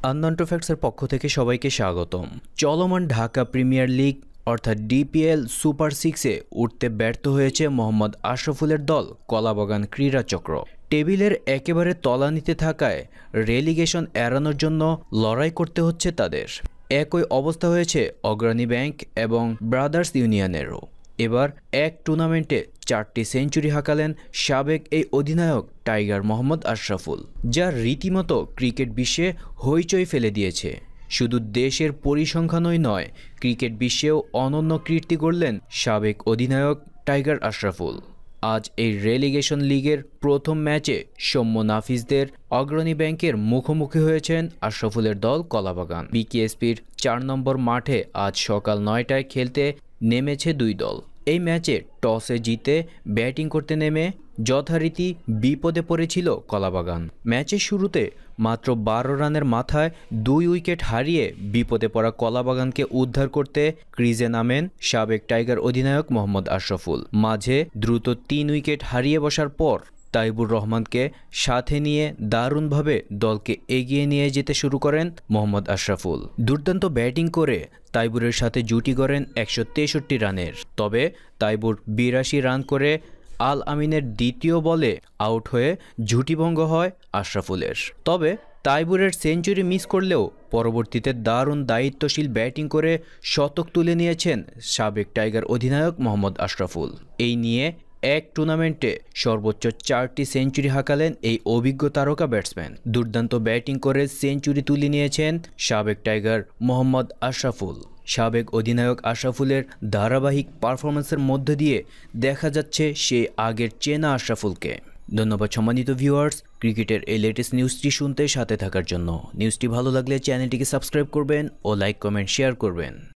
আনন্দ ফ্যাক্টসের পক্ষ থেকে সবাইকে স্বাগতম। চলমান ঢাকা প্রিমিয়ার লিগ অর্থাৎ ডিপিএল সুপার 6-এ উঠতে ব্যর্থ হয়েছে মোহাম্মদ আশরাফুলের দল কলাবাগান ক্রীড়া চক্র। টেবিলের একেবারে তলানিতে থাকায় রেলিগেশন এড়ানোর জন্য লড়াই করতে হচ্ছে তাদের। একই অবস্থা হয়েছে অগ্রণী ব্যাংক এবং ব্রাদার্স ইউনিয়নেরও। এবার এক টুর্নামেন্টে 4টি সেঞ্চুরি হাঁকালেন সাবেক এই অধিনায়ক টাইগার মোহাম্মদ আশরাফুল, যা রীতিমতো ক্রিকেট বিশ্বে হইচই ফেলে দিয়েছে। শুধু দেশের পরিসংখ্যানই নয়, ক্রিকেট বিশ্বেও অনন্য কীর্তি গড়লেন সাবেক অধিনায়ক টাইগার আশরাফুল। আজ এই রেলিগেশন লিগের প্রথম ম্যাচে সৌম্য-নাফিসদের অগ্রণী ব্যাংকের মুখোমুখি হয়েছেন আশরাফুলের দল কলাবাগান। বিকেএসপির 4 নম্বর মাঠে আজ সকাল 9টায় খেলতে নেমেছে দুই দল। এই ম্যাচে টসে জিতে ব্যাটিং করতে নেমে যথারীতি বিপদে পড়েছিল কলাবাগান। ম্যাচের শুরুতে মাত্র 12 রানের মাথায় 2 উইকেট হারিয়ে বিপদে পড়া কলাবাগানকে উদ্ধার করতে ক্রিজে নামেন সাবেক টাইগার অধিনায়ক মোহাম্মদ আশরাফুল। মাঝে দ্রুত 3 উইকেট হারিয়ে বসার পর তাইবুর রহমানকে সাথে নিয়ে দারুণভাবে দলকে এগিয়ে নিয়ে যেতে শুরু করেন মোহাম্মদ আশরাফুল। দুর্দান্ত ব্যাটিং করে তাইবুরের সাথে জুটি গড়েন 163 রানের। তবে তাইবুর 82 রান করে আল আমিনের দ্বিতীয় বলে আউট হয়ে জুটিভঙ্গ হয় আশরাফুলের। তবে তাইবুরের সেঞ্চুরি মিস করলেও পরবর্তীতে দারুণ দায়িত্বশীল ব্যাটিং করে শতক তুলে নিয়েছেন সাবেক টাইগার অধিনায়ক মোহাম্মদ আশরাফুল। এই নিয়ে এক টুর্নামেন্টে সর্বোচ্চ 4টি সেঞ্চুরি হাঁকালেন এই অভিজ্ঞ তারকা ব্যাটসম্যান। দুর্দান্ত ব্যাটিং করে সেঞ্চুরি তুলে নিয়েছেন সাবেক টাইগার মোহাম্মদ আশরাফুল। সাবেক অধিনায়ক আশরাফুলের ধারাবাহিক পারফরম্যান্সের মধ্য দিয়ে দেখা যাচ্ছে সেই আগের চেনা আশরাফুলকে। ধন্যবাদ সম্মানিত ভিউয়ার্স, ক্রিকেটের এই লেটেস্ট নিউজটি শুনতে সাথে থাকার জন্য। নিউজটি ভালো লাগলে চ্যানেলটিকে সাবস্ক্রাইব করবেন ও লাইক কমেন্ট শেয়ার করবেন।